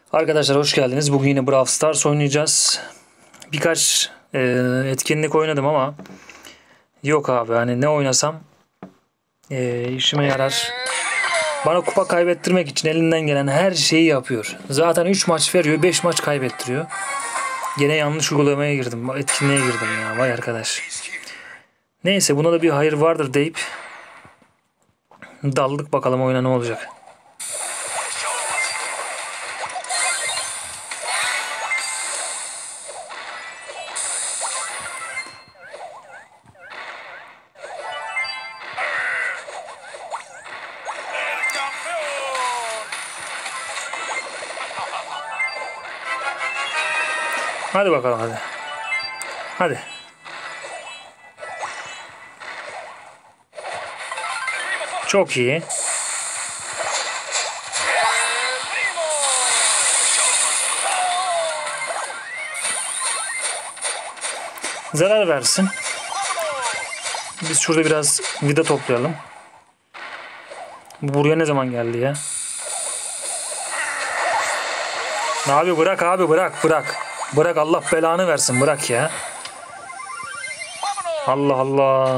Arkadaşlar hoş geldiniz. Bugün yine Brawl Stars oynayacağız. Birkaç etkinlik oynadım ama yok abi, hani ne oynasam işime yarar. Bana kupa kaybettirmek için elinden gelen her şeyi yapıyor. Zaten 3 maç veriyor, 5 maç kaybettiriyor. Gene yanlış uygulamaya girdim. Etkinliğe girdim ya, vay arkadaş. Neyse, buna da bir hayır vardır deyip daldık, bakalım oyuna ne olacak. Hadi bakalım, hadi. Hadi. Çok iyi. Zarar versin. Biz şurada biraz vida toplayalım. Bu buraya ne zaman geldi ya? Abi bırak, abi bırak. Bırak, Allah belanı versin, bırak ya. Allah Allah.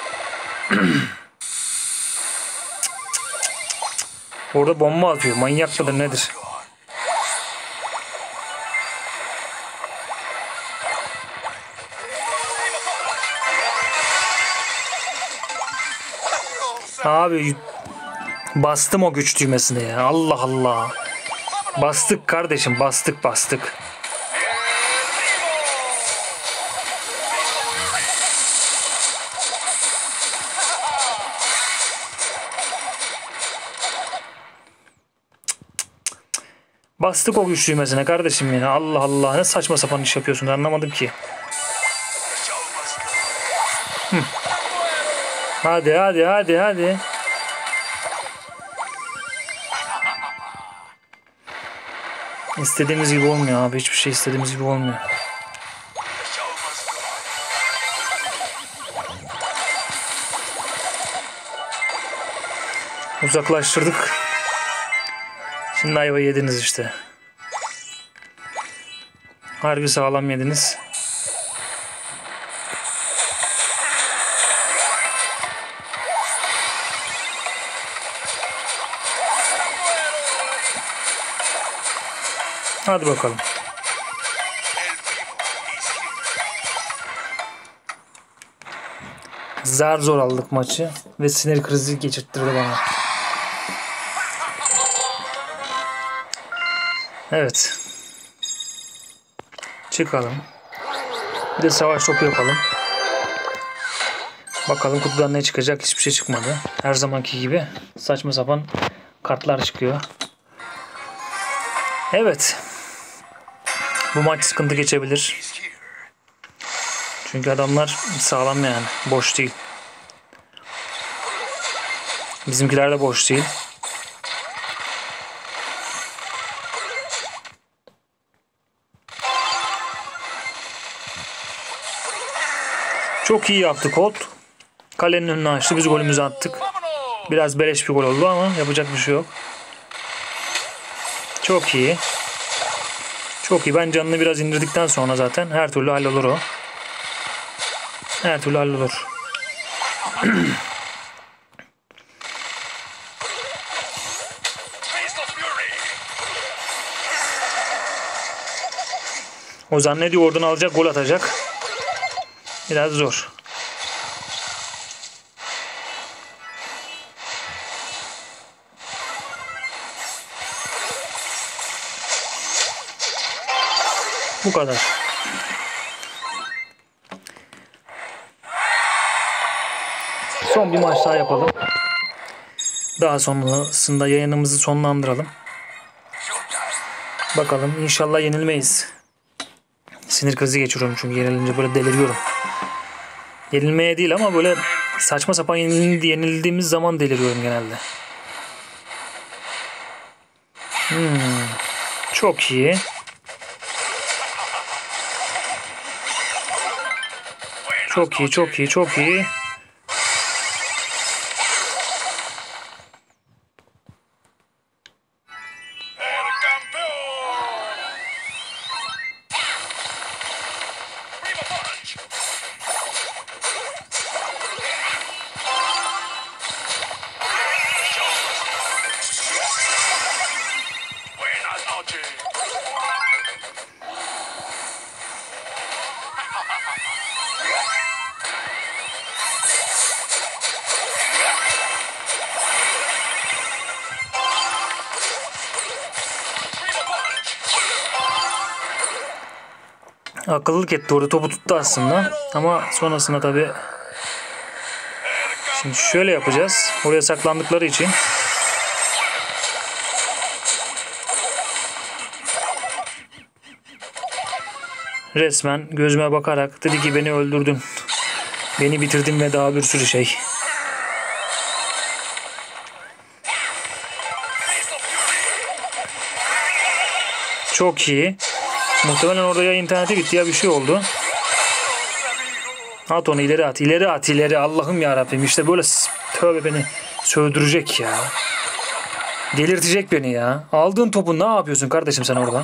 Orada bomba atıyor. Manyak mıdır nedir? Abi bastım o güç düğmesine ya. Allah Allah. Bastık kardeşim, bastık. Bastık o güç düğmesine kardeşim ya. Allah Allah, ne saçma sapan iş yapıyorsun, anlamadım ki. Hadi. İstediğimiz gibi olmuyor abi. Hiçbir şey istediğimiz gibi olmuyor. Uzaklaştırdık. Şimdi ayva yediniz işte. Harbi sağlam yediniz. Hadi bakalım. Zar zor aldık maçı ve sinir krizi geçirttirdi bana. Evet. Çıkalım. Bir de savaş topu yapalım. Bakalım kutudan ne çıkacak. Hiçbir şey çıkmadı. Her zamanki gibi saçma sapan kartlar çıkıyor. Evet. Bu maç sıkıntı geçebilir. Çünkü adamlar sağlam yani. Boş değil. Bizimkiler de boş değil. Çok iyi yaptı Colt. Kalenin önünü açtı. Biz golümüzü attık. Biraz beleş bir gol oldu ama yapacak bir şey yok. Çok iyi. Çok iyi. Ben canını biraz indirdikten sonra zaten her türlü hallolur o. Her türlü hallolur. O zannediyor oradan alacak, gol atacak. Biraz zor. Bu kadar. Son bir maç daha yapalım. Daha sonrasında yayınımızı sonlandıralım. Bakalım, inşallah yenilmeyiz. Sinir krizi geçiriyorum çünkü yenilince böyle deliriyorum. Yenilmeye değil ama böyle saçma sapan yenildiğimiz zaman deliriyorum genelde. Çok iyi. Çok iyi. Akıllılık etti, orada topu tuttu aslında. Ama sonrasında tabii şimdi şöyle yapacağız. Oraya saklandıkları için resmen gözüme bakarak dedi ki beni öldürdün. Beni bitirdin ve daha bir sürü şey. Çok iyi. Muhtemelen orada ya interneti bitti ya bir şey oldu. At onu, ileri at. İleri at, ileri. Allah'ım yarabbim. İşte böyle tövbe, beni sövdürecek ya. Delirtecek beni ya. Aldığın topu ne yapıyorsun kardeşim sen orada?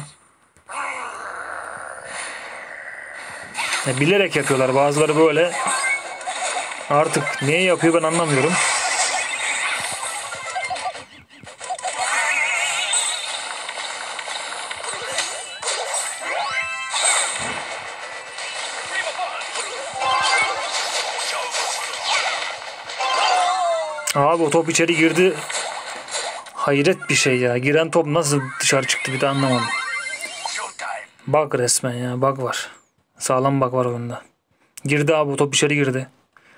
Ya bilerek yapıyorlar. Bazıları böyle. Artık niye yapıyor ben anlamıyorum. Abi o top içeri girdi. Hayret bir şey ya. Giren top nasıl dışarı çıktı bir de anlamadım. Bug resmen ya. Bug var. Sağlam bug var oyunda. Girdi abi, o top içeri girdi.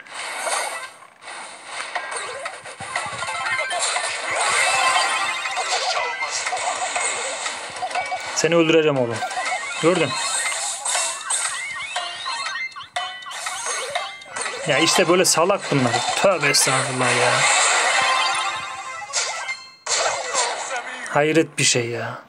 Seni öldüreceğim oğlum. Gördün. Ya işte böyle salak bunlar. Tövbe estağfurullah ya. Hayret bir şey ya.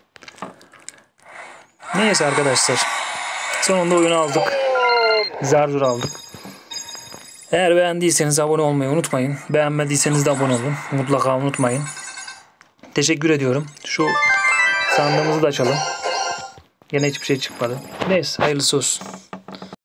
Neyse arkadaşlar. Sonunda oyunu aldık. Zar zor aldık. Eğer beğendiyseniz abone olmayı unutmayın. Beğenmediyseniz de abone olun. Mutlaka unutmayın. Teşekkür ediyorum. Şu sandığımızı da açalım. Yine hiçbir şey çıkmadı. Neyse hayırlısı olsun.